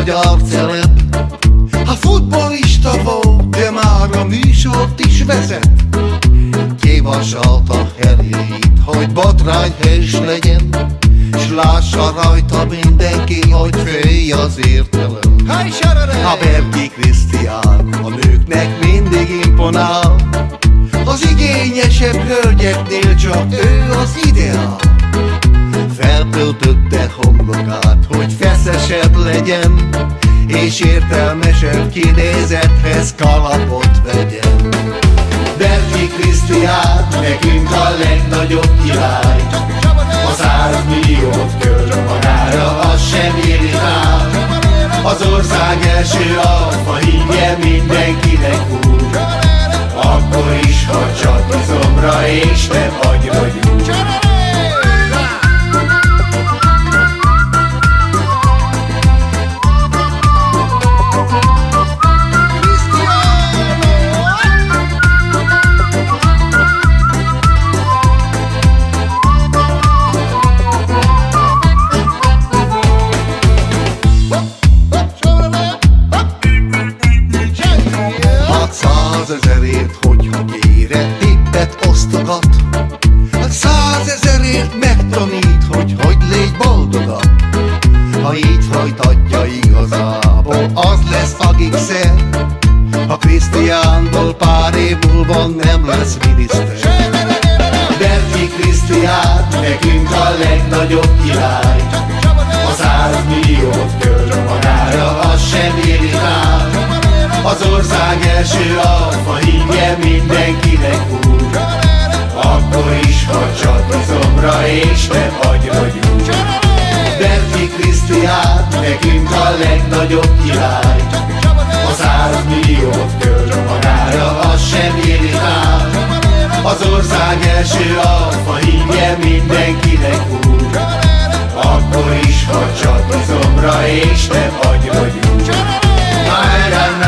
magyar celeb. A futballista volt, de már a műsort is vezet. Kivasalta helyét, hogy botrányhős legyen, s lássa rajta mindenki, hogy félj az értelem. A Berki Krisztián a nőknek mindig imponál, az igényesebb hölgyeknél csak ő az ideál. Feltöltötte homlokát, hogy feszesebb legyen, és értelmesebb kinézethez kalapot vegyen. Berki Krisztián nekünk a legnagyobb király, a 100 milliót költ magára, az sem irritál. Az ország első alfa hígje, mindenkinek úr, akkor is, ha csak izomra és nem agyra gyúr. Hogyha kére tippet osztogat, 100 000ért megtanít, hogy légy boldogat. Ha így folytatja igazából, az lesz a gigszer, a Krisztiánból pár év múlva nem lesz miniszter. Berki Krisztián nekünk a legnagyobb király, a 100 milliót költ magára, az sem irritál. Az ország első alfa hígje, mindenkinek úr, akkor is, ha csak izomra és nem agyra gyúr. Berki Krisztián nekünk a legnagyobb király, a 100 milliót költ magára, az sem irritál. Az ország első alfa hígje, mindenkinek úr, akkor is, ha csak izomra és nem agyra gyúr.